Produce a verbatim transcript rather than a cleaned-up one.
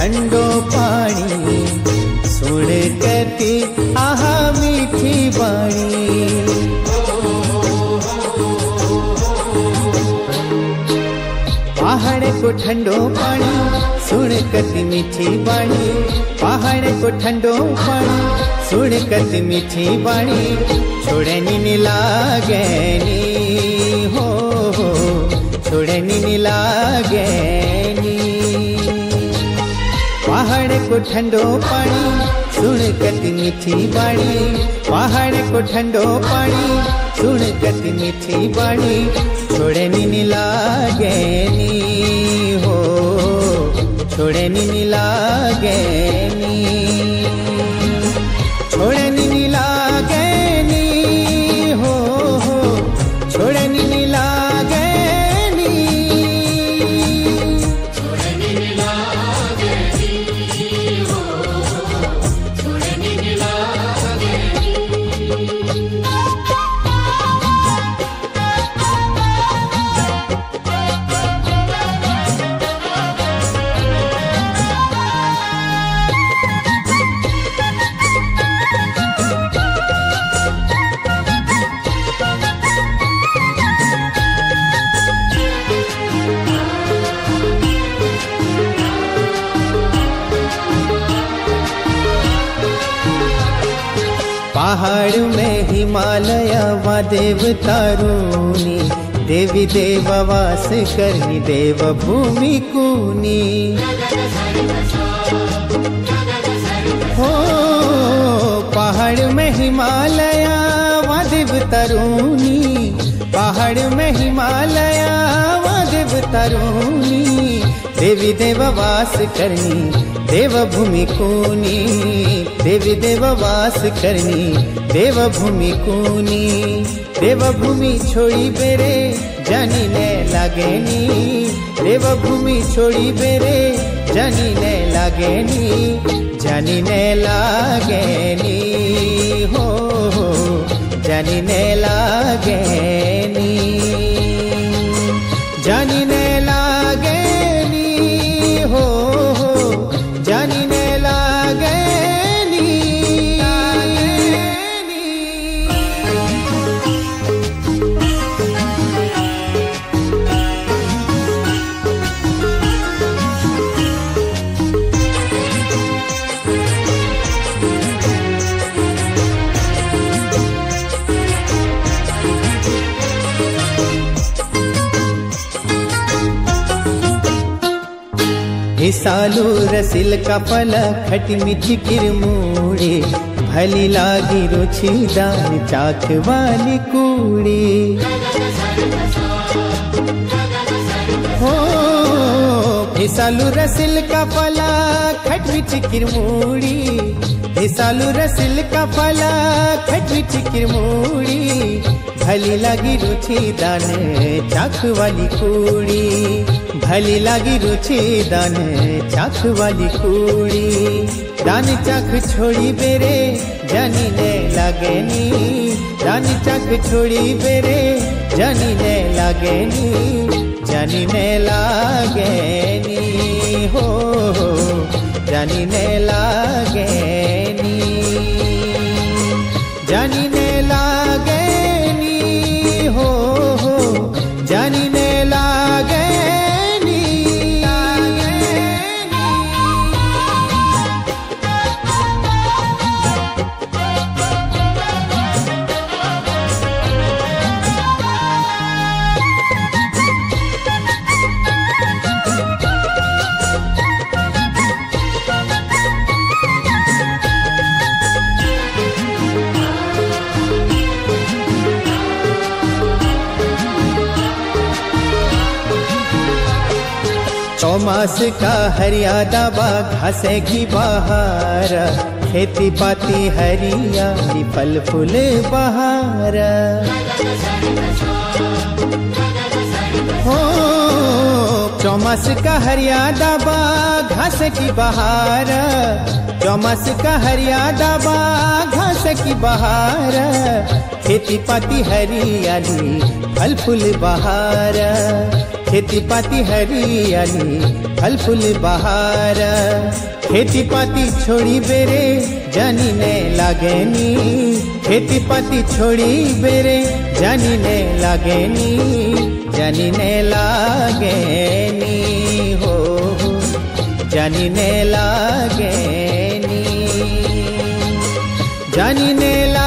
ठंडो पानी सुन कति आहा मीठी बाणी। पहाड़ को ठंडो पानी सुन कति मीठी बाणी। पहाड़ को ठंडो पानी सुन कति मीठी बाणी। छोड़नी नी लागेनी हो हो छोड़नी नी लागेनी। पहाड़ को ठंडो पानी सुन कति मीठी बाणी। पहाड़ को ठंडो पानी सुन कति मीठी बाणी। छोड़नी नी लागेनी हो छोड़नी नी लागेनी। छोड़नी नी लागेनी हो हो छोड़नी नी लागेनी। छोड़नी नी लागेनी हो छोड़नी नी लागेनी। पहाड़ में हिमालय व देवतारूनी। देवी देववास करनी देव भूमि कूनी। हो पहाड़ में हिमालय व देवतारूनी। पहाड़ में हिमालय व देवतारूनी। देवी देववास करनी देव भूमि कूनी। देवी देववास करनी देव भूमि कूनी। देव भूमि छोड़ी बेरे जानी ने लागेनी। देव भूमि छोड़ी बेरे जानी ने लागेनी। जानी ने लागेनी हो हो जानी ने लागेनी। जानी ने लागेनी हो हो जानी ने लागेनी। सालू रसिल का फल खटी मीठी किरमूड़ी। भली लागी रुचि दान चाक वाली कूड़ी। हो फिसालू रसिल का फला खट मीठी किरमूड़ी। फिसालू रसिल का फला खट मीठी किरमूड़ी। भली लागी रुचि दान चाक वाली कूड़ी। भली लागी रुचि दान चाख वाली कूड़ी। दान चाख छोड़ी बेरे जानी ने लागेनी। दान चाख छोड़ी बेरे जानी ने लागेनी। जानी ने लागेनी हो हो जानी ने लागेनी। जानी ने लागेनी हो हो जानी ने लागेनी। चौमास का हरियादा बा घासे की बहार। खेती पाती हरियाली फल फूल बहार। हो चौमास का हरियादा बा घास की बहार। चौमास का हरियादा बा घास की बहार। खेती पाती हरियाली फल फूल बहार। खेती पाती हरियाली फल फूल बहार। खेती पाती छोड़ी बेरे जानी ने लागेनी, खेती पाती छोड़ी बेरे जानी ने लागेनी, जानी ने लागेनी हो, जानी ने लागेनी, जानी ने लागेनी।